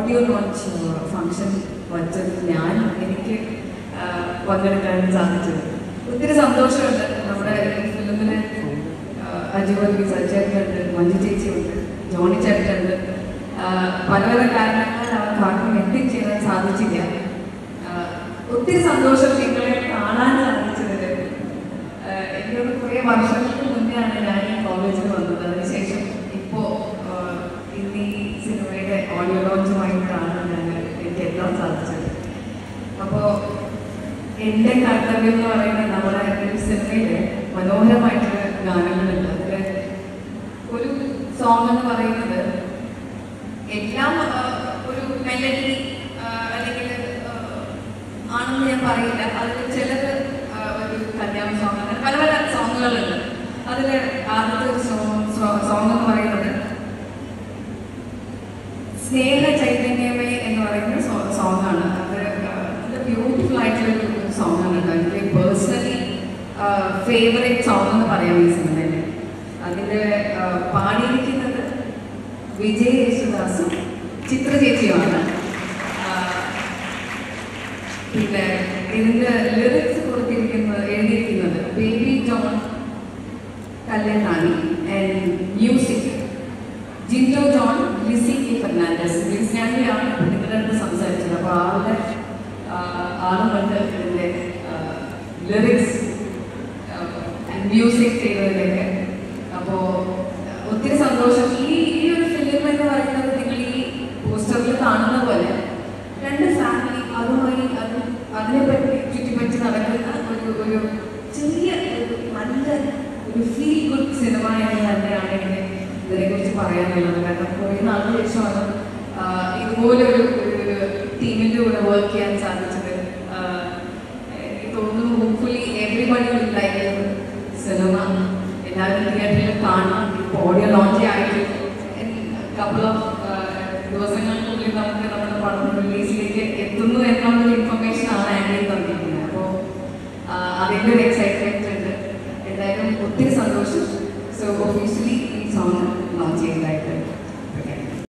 Audio launch function വച്ചത് എനിക്ക് പങ്കെടുക്കാൻ സാധിച്ചത്. ഒത്തിരി സന്തോഷമുണ്ട്. നമ്മുടെ ഫിലിമിന് അജുവലി സജ്ജേട്ടനുണ്ട്, മഞ്ജു ചേച്ചിയുണ്ട്, ജോണി ചേട്ടനുണ്ട്. പല പല കാരണങ്ങളാൽ അവർക്ക് ആർക്കും എത്തിച്ചേരാൻ സാധിച്ചില്ല. ഒത്തിരി സന്തോഷം നിങ്ങളെ കാണാൻ സാധിച്ചതിൽ. എനിക്കൊരു കുറേ വർഷങ്ങൾക്ക് മുന്നെയാണ് ഞാൻ ഈ കോളേജിൽ വന്നത്. അതിനുശേഷം ഇപ്പോൾ ഹിന്ദി സിനിമയുടെ ഓഡിയോ ലോഞ്ചുമായിട്ടാണ് എനിക്ക് എത്താൻ സാധിച്ചത്. അപ്പോൾ എൻ്റെ കർത്തവ്യം എന്ന് പറയുന്നത് നമ്മുടെ ഒരു സിനിമയിലെ മനോഹരമായിട്ടുള്ള ഗാനങ്ങളുണ്ട്. അതിൽ ഒരു സോങ് എന്ന് പറയുന്നത് എല്ലാം ഒരു മെലഡി അല്ലെങ്കിൽ ആണെന്ന് ഞാൻ പറയില്ല. അതിൽ ചിലത് ഒരു കല്യാണ സോങ്, അങ്ങനെ പല പല സോങ്ങുകളുണ്ട്. അതിൽ ആദ്യത്തെ ഒരു സോങ് എന്ന് പറയുന്നത് സ്നേഹ ചൈതന്യമേ എന്ന് പറയുന്ന സോങ്ങാണ്. അത് ബ്യൂട്ടിഫുൾ ആയിട്ടുള്ളൊരു സോങ്ങാണ് കേട്ടോ. എനിക്ക് പേഴ്സണലി ഫേവറേറ്റ് സോങ് എന്ന് പറയാം ഈ സിനിമയിൽ. അതിൽ പാടിയിരിക്കുന്നത് വിജയ് യേശുദാസും ചിത്ര ചേച്ചിയുമാണ്. പിന്നെ ഇതിൻ്റെ ലിറിക്സ് എഴുതിയിരിക്കുന്നത് Baby John Kalyani and music Jindo John, Lissy K Fernandes. ലിസിയാണ്ടിയാണ് നിങ്ങളുടെ അടുത്ത് സംസാരിച്ചത്. അപ്പോൾ ആളുമുണ്ട് ഇതിൻ്റെ ലിറിക്സ് മ്യൂസിക് ചെയ്തതിലൊക്കെ. അപ്പോൾ ഒത്തിരി സന്തോഷം. ഈ ഒരു ഫിലിം എന്ന് പറയുന്നത് നിങ്ങൾ ഈ പോസ്റ്ററിൽ കാണുന്ന പോലെ രണ്ട് ഫാമിലി അതുമായി അതിനെപ്പറ്റി ചുറ്റിപ്പറ്റി നടക്കുന്ന ഒരു ചെറിയ നല്ല ഒരു ഫീൽ ഗുഡ് സിനിമ എന്ന് തന്നെയാണ് എനിക്ക് ഇതിനെക്കുറിച്ച് പറയാനുള്ളത്. കാരണം കുറേ നാളിന് ശേഷമാണ് ഇതുപോലെ ഒരു ടീമിൻ്റെ കൂടെ വർക്ക് ചെയ്യാൻ സാധിച്ചത്. എനിക്ക് തോന്നുന്നു hopefully everybody will like cinema. എല്ലാവരും തിയേറ്ററിൽ കാണാം. ഇപ്പോൾ ഓഡിയോ ലോഞ്ച് ആയിട്ട് കപ്പിൾ ഓഫ് ദിവസങ്ങൾക്കുള്ളിൽ നമുക്ക് നമ്മുടെ പടം റിലീസിലേക്ക് എത്തുന്നു എന്നുള്ളൊരു ഇൻഫർമേഷൻ ആണ് ആൻഡി തന്നിരിക്കുന്നത്. അപ്പോൾ അതിൻ്റെ ഒരു എക്സൈറ്റ്മെൻറ്റ് ഉണ്ട്. എന്തായാലും ഒത്തിരി സന്തോഷം. സോ ഒഫീഷ്യലി ഈ സോങ് ലോഞ്ച് ചെയ്തതായിട്ട്